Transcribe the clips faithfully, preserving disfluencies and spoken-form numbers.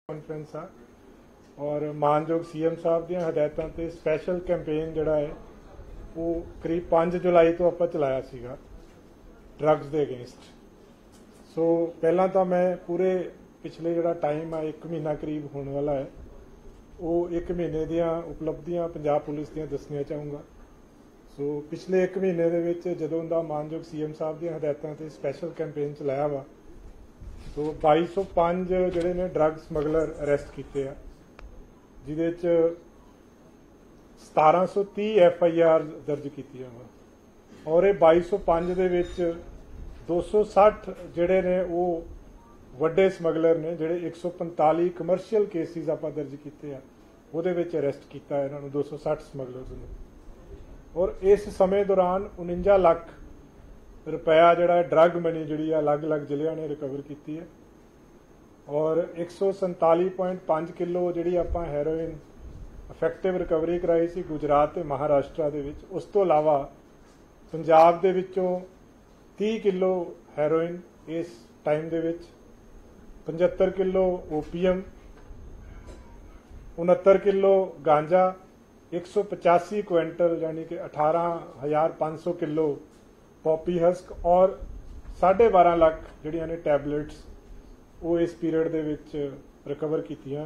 Conference आ और मानयोग C M साहब दी हदायतों ते स्पैशल कैंपेन जिहड़ा है वो करीब पाँच जुलाई तो आपां चलाया सीगा ड्रग्स के अगेंस्ट। सो पहला तो मैं पूरे पिछले जिहड़ा टाइम आ एक महीना करीब होने वाला है वो एक महीने दियां उपलब्धियां पंजाब पुलिस दियां दसनियां चाहूँगा। सो पिछले एक महीने दे विच जदों दा मानयोग सी एम साहब दी हदायतों ते स्पैशल कैंपेन चलाया वा तो बाई सौ पाँच जिहड़े ने ड्रग समगलर अरैसट किए हैं जिहदे सतारह सौ तीह एफ आई आर दर्ज की और ये बाई सौ पाँच दे विच दो सौ सठ जिहड़े ने वो वड्डे समगलर ने जिहड़े एक सौ पंताली कमर्शियल केसिस आपां दर्ज किए हैं उहदे विच अरैसट किया इन्होंने दो सौ सठ समगलर्स ने। और इस समय दौरान उनंजा लख रुपया जिहड़ा ड्रग मनी जिहड़ी अलग अलग जिलियां ने रिकवर की है और एक सौ संताली पॉइंट पाँच किलो जिहड़ी आपां हैरोइन इफैक्टिव रिकवरी कराई सी गुजरात ते महाराष्ट्र दे विच। उस तो इलावा पंजाब दे विचों तीस किलो हैरोइन इस टाइम दे विच, पचहत्तर किलो ओपीएम, उनहत्तर किलो गांजा, एक सौ पचासी क्विंटल यानी कि अठारह हज़ार पाँच सौ किलो पॉपी हस्क और साढ़े बारह लाख जिहड़ियां ने टैबलेट्स वो इस पीरियड दे विच रिकवर कीतियां।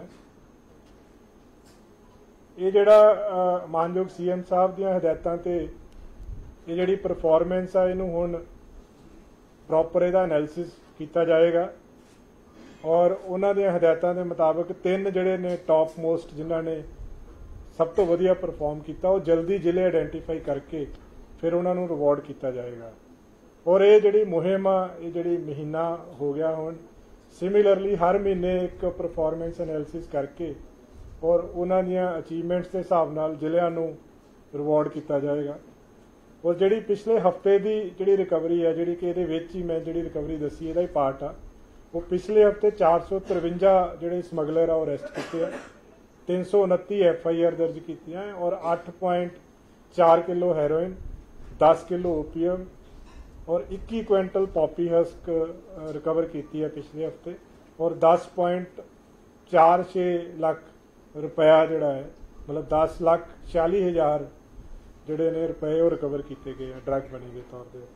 ये जिहड़ा मानयोग सी एम साहब दीयां हदायतां ते ये जिहड़ी परफॉर्मेंस आ इहनूं हुण प्रॉपर इहदा एनालिसिस किया जाएगा और उन्हां दीयां हदायतां दे मुताबिक तीन जिहड़े ने टॉप मोस्ट जिन्हां ने सब तो वधिया परफॉर्म किया वो जल्दी जिले आइडेंटिफाई करके फिर उन्होंने रिवॉर्ड किया जाएगा। और ये जिहड़ी मुहिम आ ये जिहड़ी महीना हो गया हुण सिमिलरली हर महीने एक परफॉर्मेंस एनालिसिस करके और उन्हां दीयां अचीवमेंट्स के हिसाब नाल जिलियां नूं रिवॉर्ड किया जाएगा। और जिहड़ी पिछले हफ्ते की जिहड़ी रिकवरी है जिहड़ी कि इहदे विच ही मैं जिहड़ी रिकवरी दसी इहदा ही पार्ट आ वो पिछले हफ्ते चार सौ तिरवंजा जिहड़े समगलर आ अरैसट किए तीन सौ उनती एफ आई आर दर्ज की और अठ पॉइंट चार किलो हैरोइन, दस किलो ओपीएम और इक्की क्विंटल पॉपी हस्क रिकवर की है पिछले हफ्ते और दस पॉइंट चार छे लाख रुपया जोड़ा है मतलब दस लाख छियाली हज़ार जोड़े ने रुपए वो रिकवर किए गए ड्रग मनी के तौर के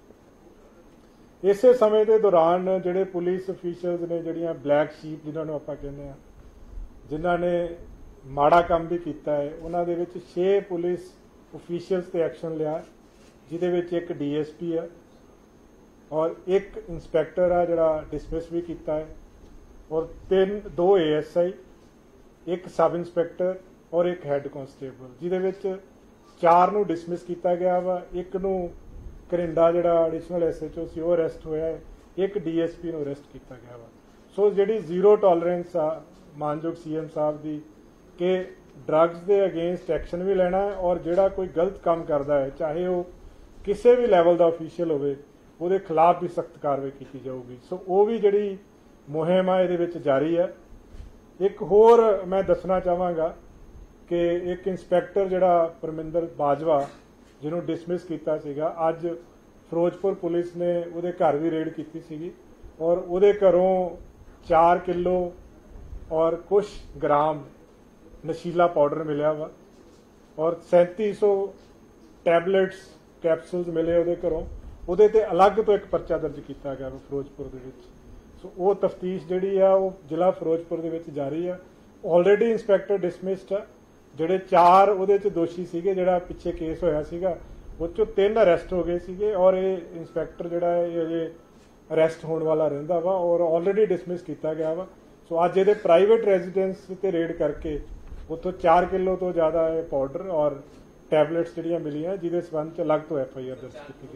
उत्ते। इस समय के दौरान जोड़े पुलिस ऑफिशियल्स ने जोड़ियां ब्लैक शीप जिन्होंने आप कहने जिन्हों ने माड़ा काम भी किया है उन्होंने विच छे पुलिस ऑफिशियल्स ते एक्शन लिया जिहदे विच एक डी एस पी है और एक इंस्पैक्टर है जिहड़ा डिसमिस भी किया है और तीन दो ए एस आई, एक सब इंस्पैक्टर और एक हैड कॉन्स्टेबल जिहदे विच चार नूं डिसमिस किया गया वा, एक नूं घरिंडा जिहड़ा एडिशनल एस एच ओ सी वो अरैसट होया है, एक डी एस पी नूं अरैसट किया गया वा। सो जिहड़ी जीरो टॉलरेंस आ मानयोग सी एम साहब की कि ड्रग्स के अगेंस्ट एक्शन भी लेना है और जिहड़ा कोई गलत काम करता है चाहे वो किसी भी लैवल का ऑफिशियल होवे उहदे खिलाफ भी सख्त कार्रवाई की जाऊगी। सो वो भी जिहड़ी मुहिम आ इहदे विच जारी है। एक होर मैं दसना चाहांगा कि एक इंस्पैक्टर जिहड़ा परमिंदर बाजवा जिन्हों डिसमिस किया सीगा अज फिरोजपुर पुलिस ने उहदे घर भी रेड की सीगी और उहदे घरों चार किलो और कुछ ग्राम नशीला पाउडर मिलिया वा और सैंती सौ टैबलेट्स कैप्सूल्स मिले उहदे घरों उहदे ते अलग तो एक परचा दर्ज किया गया फिरोजपुर दे विच। सो वो तफ्तीश जिहड़ी आ वो जिला फिरोजपुर दे विच जारी है। ऑलरेडी इंस्पैक्टर डिसमिस्ड आ जिहड़े चार उहदे च दोषी सीगे जिहड़ा पिछे केस होया सीगा उह चों तीन अरैसट हो गए सीगे और ये इंस्पैक्टर जिहड़ा है अजे अरैसट होने वाला रहिंदा वा और ऑलरेडी डिसमिस किया गया वा। सो अज ये प्राइवेट रेजिडेंस ते रेड करके उतों चार किलो तो ज़्यादा पाउडर और टैबलेट्स जिहड़ियां मिलियां जिहदे संबंध च अलग तो एफ आई आर दर्ज की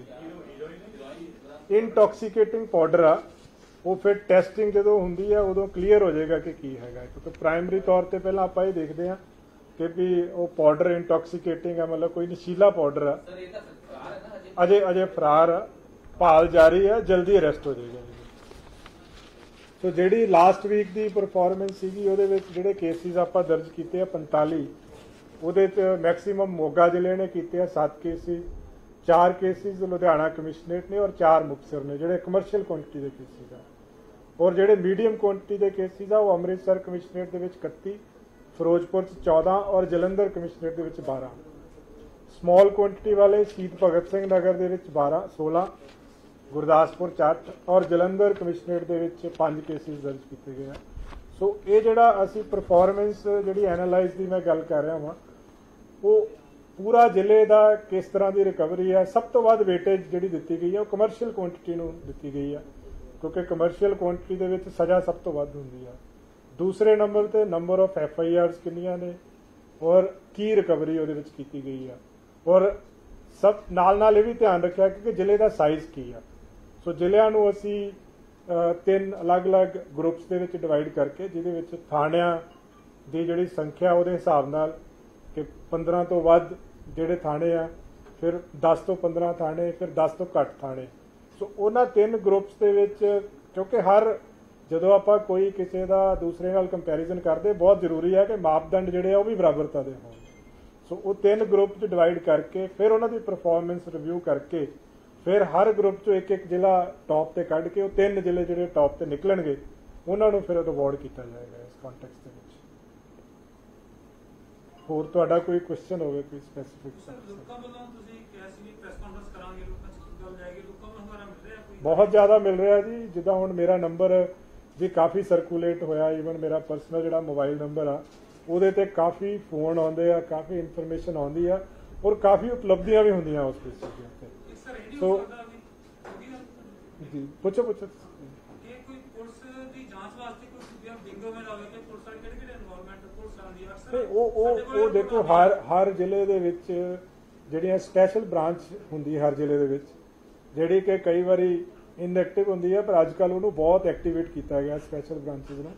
गई। इनटॉक्सीकेटिंग पाउडर आ वो फिर टैसटिंग जो होंगी है उदों क्लीयर हो जाएगा कि की है क्योंकि प्राइमरी तौर पर पहला आप ये देखते हैं कि भी वो पाउडर इंटॉक्सीकेटिंग है मतलब कोई नशीला पाउडर आ अजे अजे फरार आ भाल जारी है जल्दी अरैसट हो जाएगा। सो जिहड़ी लास्ट वीक की परफॉर्मेंस सीगी उहदे विच जिहड़े केसिस आपां दर्ज कीते पैंताली उहदे च मैक्सीमम मोगा जिले ने कीते सत्त केसिस, चार केसिस लुधियाना कमिश्नरेट ने और चार मुक्तसर ने जिहड़े कमर्शियल क्वांटिटी के केसिस आ और ਜਿਹੜੇ मीडियम ਕੁਆਂਟੀਟੀ ਦੇ ਕੇਸਿਸ ਆ ਉਹ ਅੰਮ੍ਰਿਤਸਰ ਕਮਿਸ਼ਨਰੇਟ ਦੇ ਵਿੱਚ ਇਕੱਤੀ, ਫਿਰੋਜ਼ਪੁਰ 'ਚ ਚੌਦਾਂ ਔਰ ਜਲੰਧਰ ਕਮਿਸ਼ਨਰੇਟ ਦੇ ਵਿੱਚ ਬਾਰਾਂ। ਸਮॉल ਕੁਆਂਟੀਟੀ ਵਾਲੇ ਸ਼ਹੀਦ ਭਗਤ ਸਿੰਘ ਨਗਰ ਦੇ ਵਿੱਚ ਬਾਰਾਂ ਸੋਲਾਂ, ਗੁਰਦਾਸਪੁਰ 'ਚ ਅੱਠ ਔਰ ਜਲੰਧਰ ਕਮਿਸ਼ਨਰੇਟ ਦੇ ਵਿੱਚ ਪੰਜ ਕੇਸਿਸ ਦਰਜ ਕੀਤੇ ਗਏ ਆ। ਸੋ ਇਹ ਜਿਹੜਾ ਅਸੀਂ ਪਰਫਾਰਮੈਂਸ ਜਿਹੜੀ ਐਨਾਲਾਈਜ਼ ਦੀ ਮੈਂ ਗੱਲ ਕਰ ਰਿਹਾ ਹਾਂ, ਉਹ ਪੂਰਾ ਜ਼ਿਲ੍ਹੇ ਦਾ ਕਿਸ ਤਰ੍ਹਾਂ ਦੀ ਰਿਕਵਰੀ ਹੈ, ਸਭ ਤੋਂ ਵੱਧ ਵੇਟੇਜ ਜਿਹੜੀ ਦਿੱਤੀ ਗਈ ਹੈ ਉਹ ਕਮਰਸ਼ੀਅਲ ਕੁਆਂਟੀਟੀ ਨੂੰ ਦਿੱਤੀ ਗਈ ਹੈ, ਕਿਉਂਕਿ ਕਮਰਸ਼ੀਅਲ ਕੁਆਂਟੀਟੀ ਦੇ ਵਿੱਚ ਸਜ਼ਾ ਸਭ ਤੋਂ ਵੱਧ ਹੁੰਦੀ ਹੈ। ਦੂਸਰੇ ਨੰਬਰ ਤੇ number of F I Rs ਕਿੰਨੀਆਂ ਨੇ ਔਰ ਕੀ ਰਿਕਵਰੀ ਉਹਦੇ ਵਿੱਚ ਕੀਤੀ ਗਈ ਆ, ਔਰ ਸਭ ਨਾਲ ਨਾਲ ਇਹ ਵੀ ਧਿਆਨ ਰੱਖਿਆ ਕਿ ਜ਼ਿਲ੍ਹੇ ਦਾ ਸਾਈਜ਼ ਕੀ ਆ। ਸੋ ਜ਼ਿਲ੍ਹਿਆਂ ਨੂੰ ਅਸੀਂ ਤਿੰਨ ਅਲੱਗ-ਅਲੱਗ ਗਰੁੱਪਸ ਦੇ ਵਿੱਚ ਡਿਵਾਈਡ ਕਰਕੇ, ਜਿਹਦੇ ਵਿੱਚ ਥਾਣਿਆਂ ਦੀ ਜਿਹੜੀ ਸੰਖਿਆ ਉਹਦੇ ਹਿਸਾਬ ਨਾਲ ਕਿ ਪੰਦਰਾਂ ਤੋਂ ਵੱਧ ਜਿਹੜੇ ਥਾਣੇ ਆ, ਫਿਰ ਦਸ ਤੋਂ ਪੰਦਰਾਂ ਥਾਣੇ, ਫਿਰ ਦਸ ਤੋਂ ਘੱਟ ਥਾਣੇ। ਸੋ ਉਹਨਾਂ ਤਿੰਨ ਗਰੁੱਪਸ ਦੇ ਵਿੱਚ, ਕਿਉਂਕਿ ਹਰ ਜਦੋਂ ਆਪਾਂ ਕੋਈ ਕਿਸੇ ਦਾ ਦੂਸਰੇ ਨਾਲ ਕੰਪੈਰੀਜ਼ਨ ਕਰਦੇ, ਬਹੁਤ ਜ਼ਰੂਰੀ ਹੈ ਕਿ ਮਾਪਦੰਡ ਜਿਹੜੇ ਆ ਉਹ ਵੀ ਬਰਾਬਰਤਾ ਦੇ ਹੋਣ। ਸੋ ਉਹ ਤਿੰਨ ਗਰੁੱਪ 'ਚ ਡਿਵਾਈਡ ਕਰਕੇ ਫਿਰ ਉਹਨਾਂ ਦੀ ਪਰਫਾਰਮੈਂਸ ਰਿਵਿਊ ਕਰਕੇ ਫਿਰ ਹਰ ਗਰੁੱਪ 'ਚੋਂ ਇੱਕ ਇੱਕ ਜ਼ਿਲ੍ਹਾ ਟੌਪ ਤੇ ਕੱਢ ਕੇ ਉਹ ਤਿੰਨ ਜ਼ਿਲ੍ਹੇ ਜਿਹੜੇ ਟੌਪ ਤੇ ਨਿਕਲਣਗੇ ਉਹਨਾਂ ਨੂੰ ਫਿਰ ਰਿਵਾਰਡ ਕੀਤਾ ਜਾਏਗਾ ਇਸ ਕੰਟੈਕਸਟ ਦੇ ਵਿੱਚ। ਹੋਰ ਤੁਹਾਡਾ ਕੋਈ ਕੁਐਸਚਨ ਹੋਵੇ ਕੋਈ ਸਪੈਸੀਫਿਕ? ਬਹੁਤ ਜ਼ਿਆਦਾ ਮਿਲ ਰਿਹਾ ਜੀ। ਜਿੱਦਾਂ ਹੁਣ ਮੇਰਾ ਨੰਬਰ ਵੀ ਕਾਫੀ ਸਰਕੂਲੇਟ ਹੋਇਆ, ਈਵਨ ਮੇਰਾ ਪਰਸਨਲ ਜਿਹੜਾ ਮੋਬਾਈਲ ਨੰਬਰ ਆ ਉਹਦੇ ਤੇ ਕਾਫੀ ਫੋਨ ਆਉਂਦੇ ਆ, ਕਾਫੀ ਇਨਫੋਰਮੇਸ਼ਨ ਆਉਂਦੀ ਆ ਔਰ ਕਾਫੀ ਉਪਲਬਧੀਆਂ ਵੀ ਹੁੰਦੀਆਂ ਉਸ ਬੇਸਿਸ ਦੇ ਉੱਤੇ। ਸੋ ਜੀ ਪੁੱਛੋ ਪੁੱਛੋ ਉਹ ਉਹ ਉਹ ਦੇਖੋ ਹਰ ਹਰ ਜ਼ਿਲ੍ਹੇ ਦੇ ਵਿੱਚ ਜਿਹੜੀਆਂ ਸਪੈਸ਼ਲ ਬ੍ਰਾਂਚ ਹੁੰਦੀ ਹਰ ਜ਼ਿਲ੍ਹੇ ਦੇ ਵਿੱਚ, ਜਿਹੜੀ ਕਿ ਕਈ ਵਾਰੀ ਇਨਐਕਟਿਵ ਹੁੰਦੀ ਹੈ, ਪਰ ਅੱਜ ਕੱਲ੍ਹ ਉਹਨੂੰ ਬਹੁਤ ਐਕਟੀਵੇਟ ਕੀਤਾ ਗਿਆ ਸਪੈਸ਼ਲ ਬ੍ਰਾਂਚਿਸ ਨੂੰ।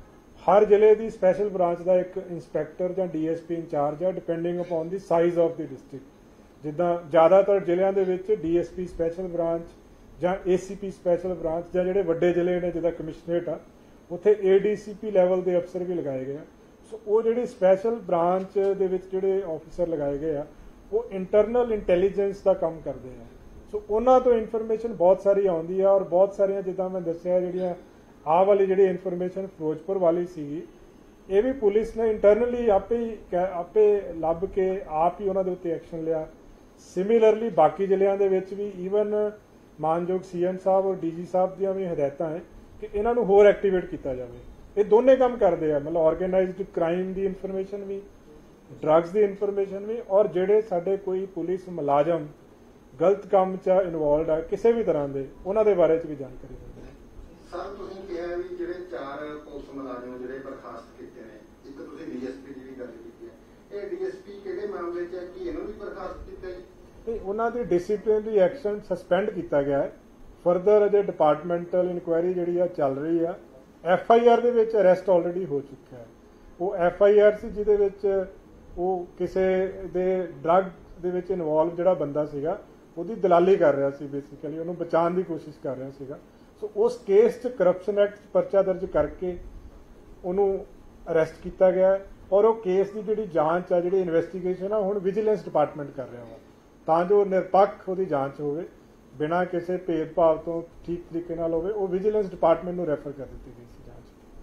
ਹਰ ਜ਼ਿਲ੍ਹੇ ਦੀ ਸਪੈਸ਼ਲ ਬ੍ਰਾਂਚ ਦਾ ਇੱਕ ਇੰਸਪੈਕਟਰ ਜਾਂ ਡੀਐਸਪੀ ਇੰਚਾਰਜ ਹੈ, depending upon the size of the district. ਜਿੱਦਾਂ ਜ਼ਿਆਦਾਤਰ ਜ਼ਿਲ੍ਹਿਆਂ ਦੇ ਵਿੱਚ ਡੀਐਸਪੀ ਸਪੈਸ਼ਲ ਬ੍ਰਾਂਚ ਜਾਂ ਏਸੀਪੀ ਸਪੈਸ਼ਲ ਬ੍ਰਾਂਚ, ਜਾਂ ਜਿਹੜੇ ਵੱਡੇ ਜ਼ਿਲ੍ਹੇ ਨੇ ਜਿੱਦਾਂ ਕਮਿਸ਼ਨਰੇਟ ਆ ਉੱਥੇ ਏਡੀਸੀਪੀ ਲੈਵਲ ਦੇ ਅਫਸਰ ਵੀ ਲਗਾਏ ਗਏ ਆ। ਸੋ ਉਹ ਜਿਹੜੀ ਸਪੈਸ਼ਲ ਬ੍ਰਾਂਚ ਦੇ ਵਿੱਚ ਜਿਹੜੇ ਆਫਿਸਰ ਲਗਾਏ ਗਏ ਆ ਉਹ ਇੰਟਰਨਲ ਇੰਟੈਲੀਜੈਂਸ ਦਾ ਕੰਮ ਕਰਦੇ ਆ। ਸੋ ਉਹਨਾਂ ਤੋਂ ਇਨਫੋਰਮੇਸ਼ਨ ਬਹੁਤ ਸਾਰੀ ਆਉਂਦੀ ਆ ਔਰ ਬਹੁਤ ਸਾਰੀਆਂ, ਜਿੱਦਾਂ ਮੈਂ ਦੱਸਿਆ, ਜਿਹੜੀਆਂ ਆਹ ਵਾਲੀ ਜਿਹੜੀ ਇਨਫੋਰਮੇਸ਼ਨ ਫਿਰੋਜ਼ਪੁਰ ਵਾਲੀ ਸੀਗੀ, ਇਹ ਵੀ ਪੁਲਿਸ ਨੇ ਇੰਟਰਨਲੀ ਆਪੇ ਹੀ ਆਪੇ ਲੱਭ ਕੇ ਆਪ ਹੀ ਉਹਨਾਂ ਦੇ ਉੱਤੇ ਐਕਸ਼ਨ ਲਿਆ। ਸਿਮਿਲਰਲੀ ਬਾਕੀ ਜ਼ਿਲ੍ਹਿਆਂ ਦੇ ਵਿੱਚ ਵੀ ਈਵਨ ਮਾਨਯੋਗ ਸੀਐਮ ਸਾਹਿਬ ਔਰ ਡੀਜੀ ਸਾਹਿਬ ਦੀਆਂ ਵੀ ਹਦਾਇਤਾਂ ਹੈ ਕਿ ਇਹਨਾਂ ਨੂੰ ਹੋਰ ਐਕਟੀਵੇਟ ਕੀਤਾ ਜਾਵੇ। ਇਹ ਦੋਨੇ ਕੰਮ ਕਰਦੇ ਆ, ਮਤਲਬ ਆਰਗੇਨਾਈਜ਼ਡ ਕ੍ਰਾਈਮ ਦੀ ਇਨਫੋਰਮੇਸ਼ਨ ਵੀ, ਡਰੱਗਸ ਦੀ ਇਨਫੋਰਮੇਸ਼ਨ ਵੀ, ਔਰ ਜਿਹੜੇ ਸਾਡੇ ਕੋਈ ਪੁਲਿਸ ਮੁਲਾਜ਼ਮ ਗਲਤ ਕੰਮ 'ਚ ਇਨਵੋਲਵਡ ਆ ਕਿਸੇ ਵੀ ਤਰ੍ਹਾਂ ਦੇ, ਉਹਨਾਂ ਦੇ ਬਾਰੇ 'ਚ ਵੀ ਜਾਣਕਾਰੀ ਦਿੰਦੇ ਨੇ। ਸਰ ਤੁਸੀਂ ਕਿਹਾ ਵੀ ਜਿਹੜੇ ਚਾਰ ਪੁਲਿਸ ਮੁਲਾਜ਼ਮ ਜਿਹੜੇ ਬਰਖਾਸਤ ਕੀਤੇ ਨੇ, ਇੱਕ ਤੁਸੀਂ ਡੀਐਸਪੀ ਦੀ ਵੀ ਗੱਲ ਕੀਤੀ ਹੈ, ਇਹ ਡੀਐਸਪੀ ਕਿਹੜੇ ਮਾਮਲੇ 'ਚ ਹੈ, ਕੀ ਇਹਨੂੰ ਵੀ ਬਰਖਾਸਤ ਕੀਤਾ ਜੀ? ਨਹੀਂ, ਉਹਨਾਂ ਦੀ ਡਿਸਪਲਿਨਰੀ ਐਕਸ਼ਨ ਸਸਪੈਂਡ ਕੀਤਾ ਗਿਆ ਹੈ। ਫਰਦਰ ਅਜੇ ਡਿਪਾਰਟਮੈਂਟਲ ਇਨਕੁਆਇਰੀ ਜਿਹੜੀ ਆ ਚੱਲ ਰਹੀ ਆ। ਐਫ ਆਈ ਆਰ ਦੇ ਵਿੱਚ ਅਰੈਸਟ ਆਲਰੇਡੀ ਹੋ ਚੁੱਕਾ ਹੈ। ਉਹ ਐਫ ਆਈ ਆਰ ਸੀ ਜਿਹਦੇ ਵਿੱਚ ਉਹ ਕਿਸੇ ਦੇ ਡਰੱਗ ਦੇ ਵਿੱਚ ਇਨਵੋਲਵ ਜਿਹੜਾ ਬੰਦਾ ਸੀਗਾ ਉਹਦੀ ਦਲਾਲੀ ਕਰ ਰਿਹਾ ਸੀ, ਬੇਸਿਕਲੀ ਉਹਨੂੰ ਬਚਾਉਣ ਦੀ ਕੋਸ਼ਿਸ਼ ਕਰ ਰਿਹਾ ਸੀਗਾ। ਸੋ ਉਸ ਕੇਸ 'ਚ ਕਰਪਸ਼ਨ ਐਕਟ 'ਚ ਪਰਚਾ ਦਰਜ ਕਰਕੇ ਉਹਨੂੰ ਅਰੈਸਟ ਕੀਤਾ ਗਿਆ ਔਰ ਉਹ ਕੇਸ ਦੀ ਜਿਹੜੀ ਜਾਂਚ ਆ, ਜਿਹੜੀ ਇਨਵੈਸਟੀਗੇਸ਼ਨ ਆ, ਹੁਣ ਵਿਜੀਲੈਂਸ ਡਿਪਾਰਟਮੈਂਟ ਕਰ ਰਿਹਾ ਵਾ, ਤਾਂ ਜੋ ਨਿਰਪੱਖ ਉਹਦੀ ਜਾਂਚ ਹੋਵੇ, ਬਿਨਾਂ ਕਿਸੇ ਭੇਦਭਾਵ ਤੋਂ ਠੀਕ ਤਰੀਕੇ ਨਾਲ ਹੋਵੇ। ਉਹ ਵਿਜੀਲੈਂਸ ਡਿਪਾਰਟਮੈਂਟ ਨੂੰ ਰੈਫਰ ਕਰ ਦਿੱਤੀ ਗਈ ਸੀ ਜਾਂਚ।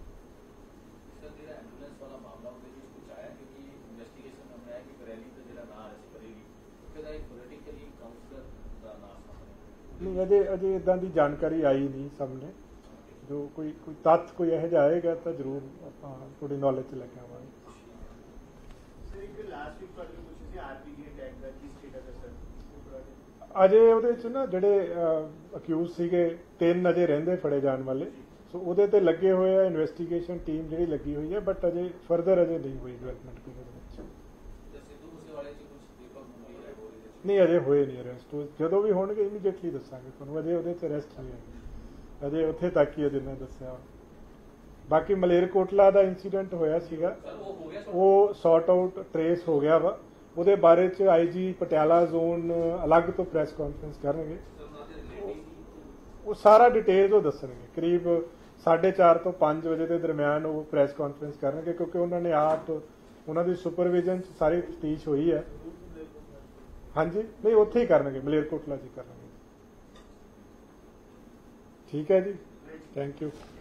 ਨਹੀਂ, ਅਜੇ ਅਜੇ ਇਦਾਂ ਦੀ ਜਾਣਕਾਰੀ ਆਈ ਨਹੀਂ ਸਾਹਮਣੇ। ਜੋ ਕੋਈ ਕੋਈ ਤੱਥ ਕੋਈ ਇਹੋ ਜਿਹਾ ਆਏਗਾ ਤਾਂ ਜ਼ਰੂਰ ਆਪਾਂ ਥੋੜੀ ਨੌਲੇਜ 'ਚ ਲੈ ਕੇ ਆਵਾਂਗੇ। ਅਜੇ ਉਹਦੇ 'ਚ ਨਾ ਜਿਹੜੇ ਅਕਿਊਜ਼ ਸੀਗੇ, ਤਿੰਨ ਅਜੇ ਰਹਿੰਦੇ ਫੜੇ ਜਾਣ ਵਾਲੇ, ਸੋ ਉਹਦੇ ਤੇ ਲੱਗੇ ਹੋਏ ਆ, ਇਨਵੈਸਟੀਗੇਸ਼ਨ ਟੀਮ ਜਿਹੜੀ ਲੱਗੀ ਹੋਈ ਹੈ, ਬਟ ਅਜੇ ਫਰਦਰ ਅਜੇ ਨਹੀਂ ਹੋਈ ਡਿਵੈਲਪਮੈਂਟ ਕੋਈ ਉਹਦੇ ਵਿੱਚ। ਨਹੀਂ, ਅਜੇ ਹੋਏ ਨਹੀਂ ਅਰੈਸਟ। ਜਦੋਂ ਵੀ ਹੋਣਗੇ ਇਮੀਡੀਏਟਲੀ ਦੱਸਾਂਗੇ ਤੁਹਾਨੂੰ। ਅਜੇ ਉਹਦੇ 'ਚ ਅਰੈਸਟ ਨਹੀਂ ਹੋਏ, ਅਜੇ ਉੱਥੇ ਤੱਕ ਹੀ ਜਿੰਨਾ ਦੱਸਿਆ। ਬਾਕੀ ਮਲੇਰਕੋਟਲਾ ਦਾ ਇੰਸੀਡੈਂਟ ਹੋਇਆ ਸੀਗਾ, ਉਹ ਸੌਰਟ ਆਊਟ ਟਰੇਸ ਹੋ ਗਿਆ ਵਾ। ਉਹਦੇ ਬਾਰੇ 'ਚ ਆਈਜੀ ਪਟਿਆਲਾ ਜ਼ੋਨ ਅਲੱਗ ਤੋਂ ਪ੍ਰੈਸ ਕਾਨਫਰੰਸ ਕਰਨਗੇ, ਉਹ ਸਾਰਾ ਡਿਟੇਲਸ ਉਹ ਦੱਸਣਗੇ। ਕਰੀਬ ਸਾਢੇ ਚਾਰ ਤੋਂ ਪੰਜ ਵਜੇ ਦੇ ਦਰਮਿਆਨ ਉਹ ਪ੍ਰੈਸ ਕਾਨਫਰੰਸ ਕਰਨਗੇ, ਕਿਉਂਕਿ ਉਹਨਾਂ ਨੇ ਆਪ, ਉਹਨਾਂ ਦੀ ਸੁਪਰਵਿਜ਼ਨ 'ਚ ਸਾਰੀ ਤਫਤੀਸ਼ ਹੋਈ ਹੈ। ਹਾਂਜੀ, ਨਹੀਂ, ਉੱਥੇ ਹੀ ਕਰਨਗੇ, ਮਲੇਰਕੋਟਲਾ 'ਚ ਹੀ ਕਰਨਗੇ। ਠੀਕ ਹੈ ਜੀ, ਥੈਂਕ ਯੂ।